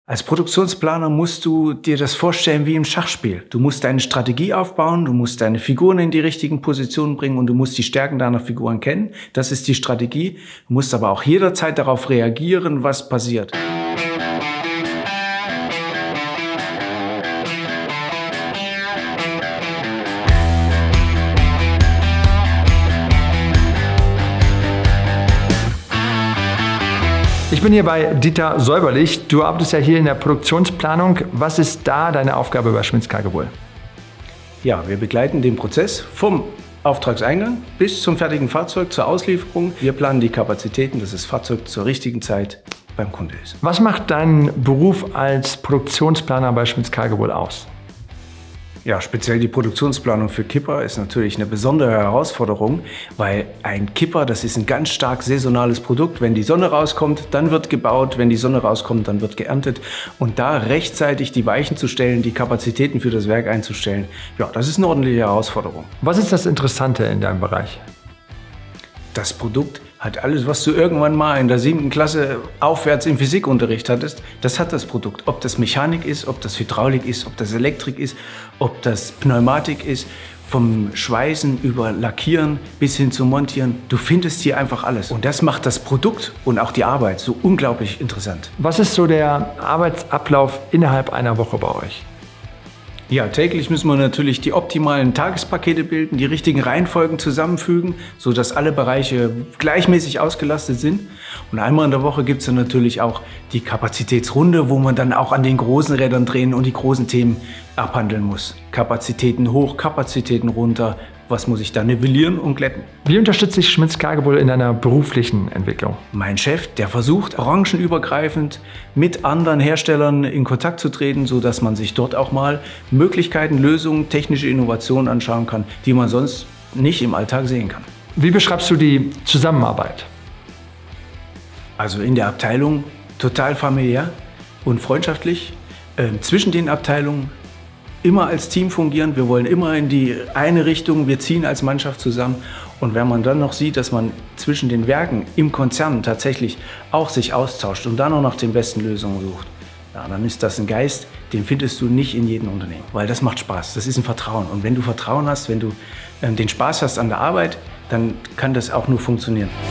Als Produktionsplaner musst du dir das vorstellen wie im Schachspiel. Du musst deine Strategie aufbauen, du musst deine Figuren in die richtigen Positionen bringen und du musst die Stärken deiner Figuren kennen. Das ist die Strategie. Du musst aber auch jederzeit darauf reagieren, was passiert. Ich bin hier bei Dieter Säuberlich. Du arbeitest ja hier in der Produktionsplanung. Was ist da deine Aufgabe bei Schmitz Cargobull? Ja, wir begleiten den Prozess vom Auftragseingang bis zum fertigen Fahrzeug zur Auslieferung. Wir planen die Kapazitäten, dass das Fahrzeug zur richtigen Zeit beim Kunde ist. Was macht deinen Beruf als Produktionsplaner bei Schmitz Cargobull aus? Ja, speziell die Produktionsplanung für Kipper ist natürlich eine besondere Herausforderung, weil ein Kipper, das ist ein ganz stark saisonales Produkt. Wenn die Sonne rauskommt, dann wird gebaut. Wenn die Sonne rauskommt, dann wird geerntet. Und da rechtzeitig die Weichen zu stellen, die Kapazitäten für das Werk einzustellen, ja, das ist eine ordentliche Herausforderung. Was ist das Interessante in deinem Bereich? Das Produkt hat alles, was du irgendwann mal in der 7. Klasse aufwärts im Physikunterricht hattest. Das hat das Produkt. Ob das Mechanik ist, ob das Hydraulik ist, ob das Elektrik ist, ob das Pneumatik ist, vom Schweißen über Lackieren bis hin zum Montieren. Du findest hier einfach alles. Und das macht das Produkt und auch die Arbeit so unglaublich interessant. Was ist so der Arbeitsablauf innerhalb einer Woche bei euch? Ja, täglich müssen wir natürlich die optimalen Tagespakete bilden, die richtigen Reihenfolgen zusammenfügen, sodass alle Bereiche gleichmäßig ausgelastet sind. Und einmal in der Woche gibt es dann natürlich auch die Kapazitätsrunde, wo man dann auch an den großen Rädern drehen und die großen Themen abhandeln muss. Kapazitäten hoch, Kapazitäten runter. Was muss ich da nivellieren und glätten? Wie unterstützt dich Schmitz Cargobull in deiner beruflichen Entwicklung? Mein Chef, der versucht, branchenübergreifend mit anderen Herstellern in Kontakt zu treten, sodass man sich dort auch mal Möglichkeiten, Lösungen, technische Innovationen anschauen kann, die man sonst nicht im Alltag sehen kann. Wie beschreibst du die Zusammenarbeit? Also in der Abteilung total familiär und freundschaftlich. Zwischen den Abteilungen immer als Team fungieren, wir wollen immer in die eine Richtung, wir ziehen als Mannschaft zusammen. Und wenn man dann noch sieht, dass man zwischen den Werken im Konzern tatsächlich auch sich austauscht und dann auch nach den besten Lösungen sucht, ja, dann ist das ein Geist, den findest du nicht in jedem Unternehmen, weil das macht Spaß, das ist ein Vertrauen. Und wenn du Vertrauen hast, wenn du den Spaß hast an der Arbeit, dann kann das auch nur funktionieren.